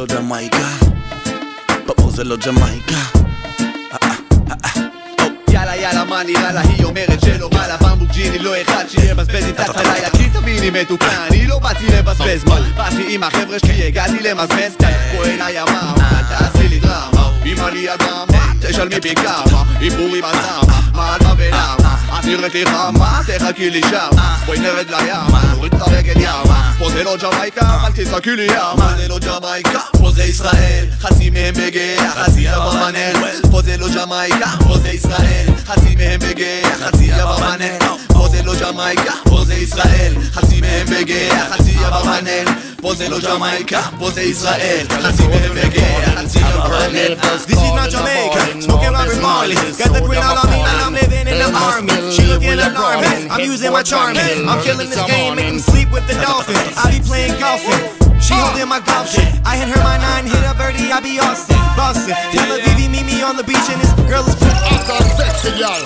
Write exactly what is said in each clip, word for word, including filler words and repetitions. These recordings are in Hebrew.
lo Jamaica, פה זה לא ג'מייקה. יאללה יאללה מה נראה לה, היא אומרת שלא בא לה במבוג'יני לא אחד שיבזבז איתה את הלילה כי תביני מתוקה, אני לא באתי לבזבז זמן, באתי עם החבר'ה שלי, הגעתי למזבז פה אליי המאמה, תעשי לי דרמה אם אני אדמה, תשלמי בי כמה איבורים עצמה, מה על מה ולמה את נראית לי חמה, תחכי לי שם בואי נרד לים, נוריד את הרגל ימה פה זה לא ג'מייקה, אל תצחקי לי ימה זה לא ג'מייקה, פה זה ישראל חצי מהם בגאה, חצי אברמנל פה זה לא ג'מייקה, פה זה ישראל חצי מהם בגאה, חצי אברמנל פה זה לא ג'מייקה, פה זה ישראל חצי מהם בגאה, חצי אברמנל פה זה לא ג'מייקה, פה זה ישראל חצי מהם בגאה, חצי אברמנל. This is not Jamaica, smoking Robert Marley. Got the green all on me and I'm living in the army. She looking alarming, I'm using my charming. I'm killing this game, make them sleep with the dolphins. I be playing golfing, she holding my golf shit. I hit her my nine, hit a birdie, I be Austin, Boston. Tell her Vivi meet me on the beach and this girl is pretty. I got sexy, y'all.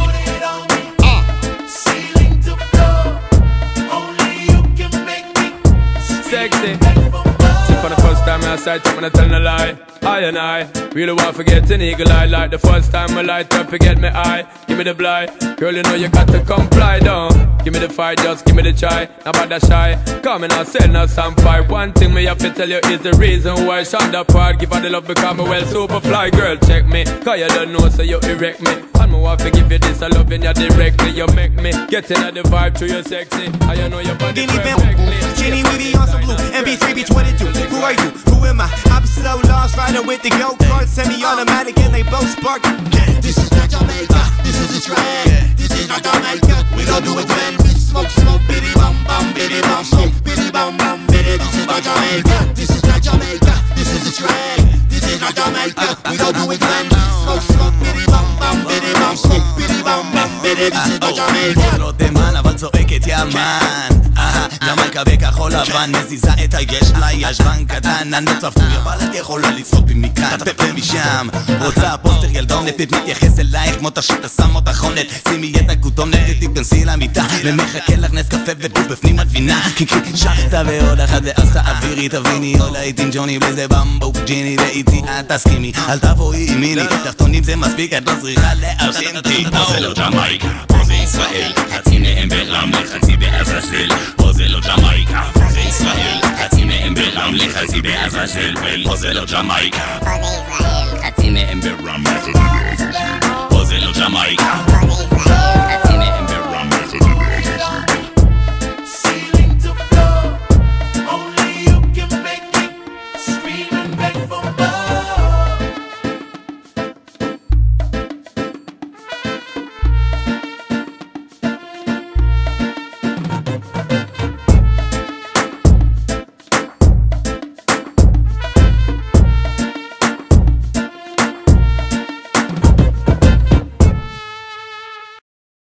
Sexy. See for the first time outside, I'm gonna tell no lie. I and I really want to forget an eagle eye. Like the first time I light up, forget me eye. Give me the blind, girl, you know you got to comply down. Give me the fight, just give me the try. Not about that shy, come and I'll send us some fight. One thing me have to tell you is the reason why Shonda part. Give her the love because me well super fly. Girl, check me, cause you don't know so you erect me. And me want to give you this, I love you directly. You make me get in the vibe through your sexy. And you know your body perfectly. Jenny, we be on some blue, M B three, B twenty-two. Who are you? Who am I? I'm so lost, riding with the go-kart, semi-automatic, and they both spark. This is not Jamaica, this is Israel. This is not Jamaica, we don't do it well. We smoke, smoke, biddy bum bum, biddy bum, smoke, biddy bum bum, biddy. This is not Jamaica, this is not Jamaica, this is Israel. This is not Jamaica, we don't do it well. We smoke, smoke, biddy bum bum, biddy bum, smoke, biddy bum bum, biddy. This is not Jamaica. לא תימן אבל צועקת ימן, ג'מייקה בכחול לבן מזיזה את היש לה ישבן קטן, אני לא צפוי אבל את יכולה לצחוק בי מכאן ומשם. רוצה פוסטר ילדונת מתייחס אלייך כמו תשית שם אותה חונת, שימי את הכותונת תתכנסי למיטה ומחכה לך נס קפה וגוף בפנים הגבינה כי שחת ועוד אחת ואז תעבירי תביני או להיט עם ג'וני בלי זה במבוק ג'יני ואיתי את תסכימי אל תבואי עם מיני תחתונים זה מספיק את לא צריכה להרשים אותי. פה זה לא ג'מייקה, פה זה ישראל חצי מהם ברמלה חצי בעזאזל. פה זה לא ג'מייקה, פה זה ישראל חצי מהם ברמלה חצי בעזאזל. פה זה לא ג'מייקה, חצי מהם ברמלה פה זה לא ג'מייקה.